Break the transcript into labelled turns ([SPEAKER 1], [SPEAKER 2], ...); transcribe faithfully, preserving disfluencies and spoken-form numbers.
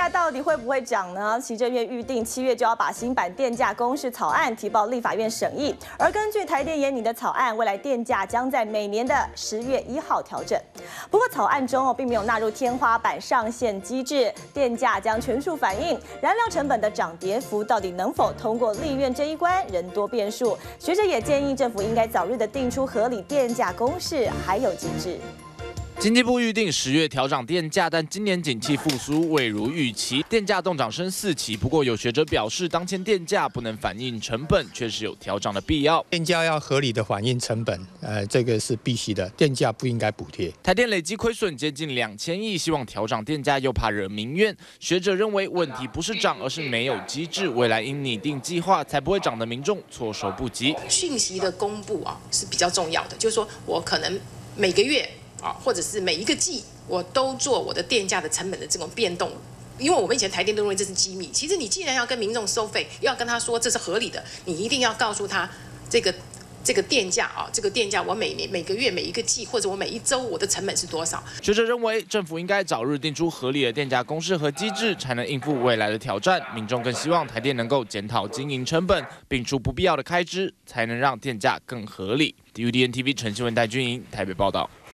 [SPEAKER 1] 价到底会不会涨呢？行政院预定七月就要把新版电价公示草案提报立法院审议，而根据台电研拟的草案，未来电价将在每年的十月一号调整。不过草案中哦，并没有纳入天花板上限机制，电价将全数反映燃料成本的涨跌幅，到底能否通过立院这一关，仍多变数。学者也建议政府应该早日的定出合理电价公式，还有机制。
[SPEAKER 2] 经济部预定十月调涨电价，但今年景气复苏未如预期，电价动涨升四起。不过有学者表示，当前电价不能反映成本，确实有调涨的必要。
[SPEAKER 3] 电价要合理的反映成本，呃，这个是必须的。电价不应该补贴。
[SPEAKER 2] 台电累计亏损接近两千亿，希望调涨电价又怕惹民怨。学者认为问题不是涨，而是没有机制，未来应拟定计划，才不会涨得民众措手不及。
[SPEAKER 4] 讯息的公布啊是比较重要的，就是说我可能每个月。 啊，或者是每一个季，我都做我的电价的成本的这种变动，因为我们以前台电都认为这是机密。其实你既然要跟民众收费，要跟他说这是合理的，你一定要告诉他这个这个电价啊，这个电价我每年每个月每一个季，或者我每一周我的成本是多少？
[SPEAKER 2] 学者认为，政府应该早日定出合理的电价公式和机制，才能应付未来的挑战。民众更希望台电能够检讨经营成本，摒除不必要的开支，才能让电价更合理。U D N T V 陈新闻戴军营台北报道。